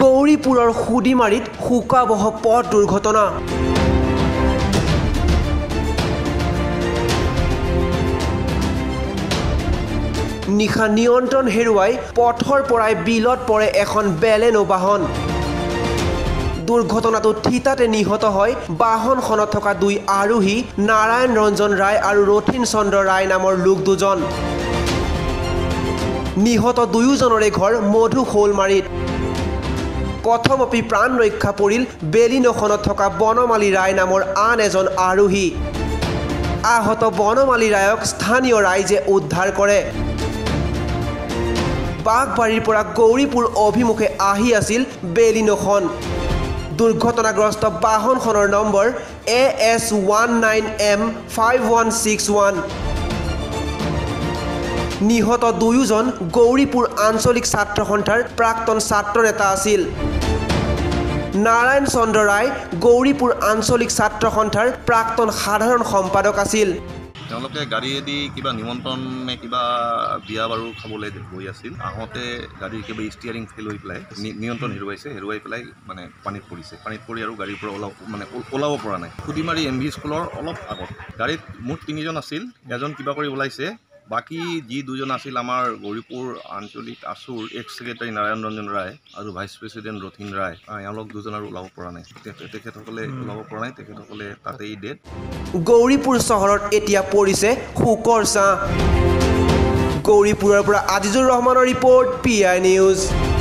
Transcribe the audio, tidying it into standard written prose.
গৌৰীপুৰৰ সুদিমাৰীত শোকাবহ পথ দুৰ্ঘটনা। নিশা নিয়ন্ত্ৰণ হেৰুৱাই পথৰ পৰাই বিলত পৰে এখন বেলেনো বাহন। দুৰ্ঘটনাটোত থিতাতে নিহত হয় বাহনখনত থকা দুই আৰোহী নাৰায়ণ ৰঞ্জন ৰায় আৰু ৰথিন চন্দ্ৰ ৰায় নামৰ লোক দুজন। নিহত দুয়োজনৰে ঘৰ মধু শৌলমাৰীত। প্ৰথমপি প্ৰাণ ৰক্ষা পৰিল বেলিনোখনত থকা বনমালী ৰায় নামৰ আন এজন আৰোহী। আহত বনমালী ৰায়ক স্থানীয় ৰাইজে উদ্ধাৰ কৰে। বাঘবাৰীৰ পৰা গৌৰীপুৰ অভিমুখে আহি আছিল বেলিনোখন। দুৰ্ঘটনাগ্ৰস্ত বাহনখনৰ নম্বৰ AS19M5161। নিহত দুয়োজন গৌৰীপুৰ আঞ্চলিক ছাত্ৰ সন্থাৰ প্ৰাক্তন ছাত্ৰ নেতা আছিল। নাৰায়ণ চন্দ্ৰ ৰায় গৌৰীপুৰ আঞ্চলিক ছাত্ৰ সন্থাৰ প্ৰাক্তন সাধাৰণ সম্পাদক আছিল। তেওঁলোকে গাড়ীয়েদি কিবা নিমন্ত্ৰণ নে কিবা বিয়া বাৰু খাবলৈ গৈ আছিল। আহোঁতে গাড়ীৰ কিবা ষ্টিয়াৰিং ফেইল হৈ পেলাই নিয়ন্ত্ৰণ হেৰুৱাই পেলাই মানে পানীত পৰিছে আৰু গাড়ীৰ পৰা ওলাব পৰা নাই। সুদিমাৰী MV স্কুলৰ অলপ আগত গাড়ীত মুঠ 3জন আছিল। এজন কিবা কৰি ওলাইছে, বাকী যি দুজন আছিল আমাৰ গৌৰীপুৰ আঞ্চলিক আছুৰ এক্স ছেক্ৰেটাৰী নাৰায়ণ ৰঞ্জন ৰায় আৰু ভাইচ প্ৰেছিডেণ্ট ৰথিন ৰায়, এওঁলোক দুজন আৰু ওলাব পৰা নাই। তেখেতসকলে তাতেই ডেড। গৌৰীপুৰ চহৰত এতিয়া পৰিছে শোকৰ ছাঁ। গৌৰীপুৰৰ পৰা আজিজুৰ ৰহমানৰ ৰিপৰ্ট, PI নিউজ।